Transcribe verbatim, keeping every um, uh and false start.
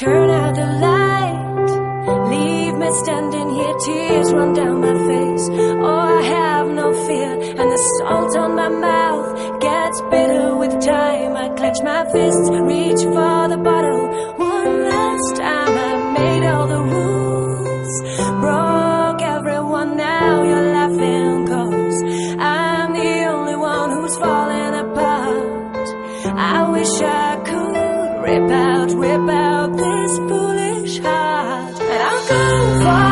Turn out the light, leave me standing here, tears run down my face. Oh, I have no fear, and the salt on my mouth gets bitter with time. I clench my fists, reach for the bottle. One last time I made all the rules, broke everyone, now you're laughing, 'cause I'm the only one who's falling apart. I wish I could rip out, rip out this foolish heart, and I'll go far.